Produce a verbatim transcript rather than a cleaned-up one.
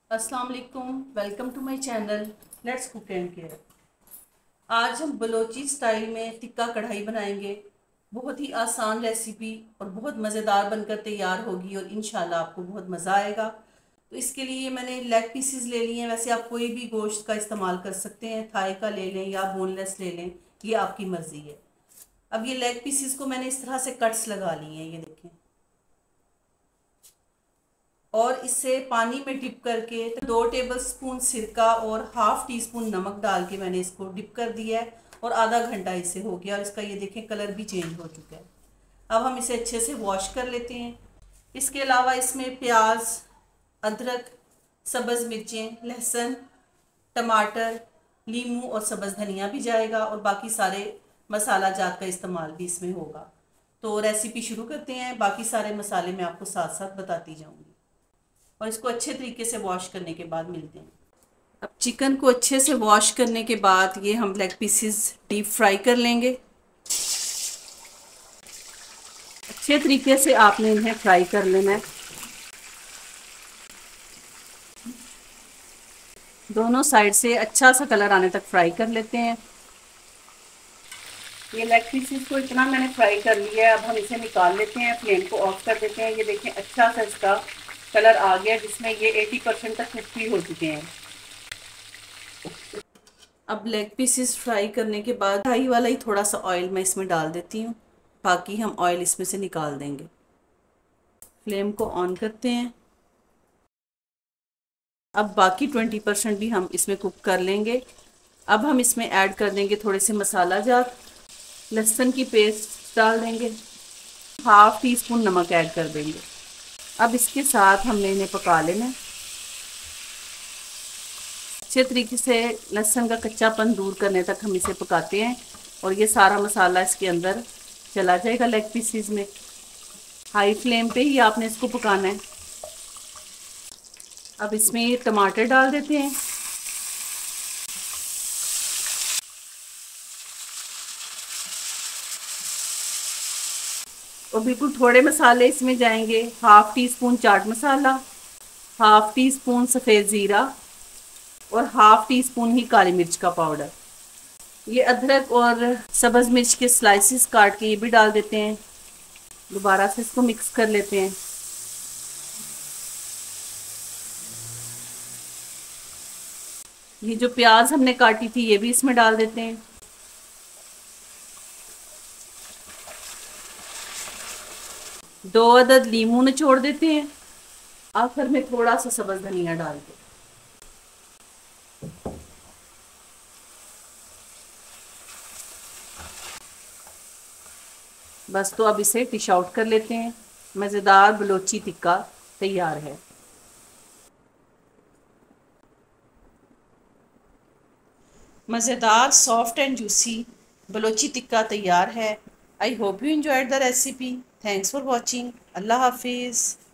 अस्सलाम वालेकुम, welcome to my channel let's cook and care. आज हम बलोची स्टाइल में टिक्का कढ़ाई बनाएंगे। बहुत ही आसान रेसिपी और बहुत मज़ेदार बनकर तैयार होगी और इंशाल्लाह आपको बहुत मज़ा आएगा। तो इसके लिए मैंने लेग पीसेस ले लिए हैं। वैसे आप कोई भी गोश्त का इस्तेमाल कर सकते हैं, थाई का ले लें या बोनलेस ले लें, ये आपकी मर्ज़ी है। अब ये लेग पीसेस को मैंने इस तरह से कट्स लगा लिए हैं, ये देखें। और इसे पानी में डिप करके दो टेबल स्पून सिरका और हाफ टी स्पून नमक डाल के मैंने इसको डिप कर दिया है और आधा घंटा इससे हो गया और इसका ये देखें कलर भी चेंज हो चुका है। अब हम इसे अच्छे से वॉश कर लेते हैं। इसके अलावा इसमें प्याज, अदरक, सब्ज़ मिर्चें, लहसुन, टमाटर, नींबू और सब्ज़ धनिया भी जाएगा और बाकी सारे मसाला जात का इस्तेमाल भी इसमें होगा। तो रेसिपी शुरू करते हैं। बाकी सारे मसाले मैं आपको साथ साथ बताती जाऊंगी और इसको अच्छे तरीके से वॉश करने के बाद मिलते हैं। अब चिकन को अच्छे से वॉश करने के बाद ये हम लेग पीसेस डीप फ्राई कर लेंगे। अच्छे तरीके से आपने इन्हें फ्राई कर लेना है। दोनों साइड से अच्छा सा कलर आने तक फ्राई कर लेते हैं। ये लेग पीसेस को इतना मैंने फ्राई कर लिया है। अब हम इसे निकाल लेते हैं, फ्लेम को ऑफ कर देते हैं। ये देखें अच्छा सा इसका कलर आ गया, जिसमें ये अस्सी परसेंट तक कुक भी हो चुके हैं। अब लेग पीसेस फ्राई करने के बाद कढ़ाई वाला ही थोड़ा सा ऑयल मैं इसमें डाल देती हूँ, बाकी हम ऑयल इसमें से निकाल देंगे। फ्लेम को ऑन करते हैं। अब बाकी ट्वेंटी परसेंट भी हम इसमें कुक कर लेंगे। अब हम इसमें ऐड कर देंगे थोड़े से मसाला जात, लहसुन की पेस्ट डाल देंगे, हाफ टी स्पून नमक ऐड कर देंगे। अब इसके साथ हमने इन्हें पका लेना है। अच्छे तरीके से लहसुन का कच्चापन दूर करने तक हम इसे पकाते हैं और ये सारा मसाला इसके अंदर चला जाएगा लेग पीसेस में। हाई फ्लेम पे ही आपने इसको पकाना है। अब इसमें ये टमाटर डाल देते हैं। और बिल्कुल थोड़े मसाले इसमें जाएंगे। Half teaspoon chaat masala, half teaspoon सफ़ेद ज़ीरा और हाफ टी स्पून ही काली मिर्च का पाउडर। ये अदरक और सब्ज़ मिर्च के स्लाइसेस काट के ये भी डाल देते हैं। दोबारा से इसको मिक्स कर लेते हैं। ये जो प्याज हमने काटी थी ये भी इसमें डाल देते हैं। दो अदद लीमू निचोड़ देते हैं। आखिर में थोड़ा सा सब्ज़ धनिया डाल के बस। तो अब इसे डिश आउट कर लेते हैं। मज़ेदार बलोची टिक्का तैयार है। मज़ेदार soft and juicy Balochi tikka तैयार है। I hope you enjoyed the recipe. Thanks for watching. अल्लाह हाफिज़।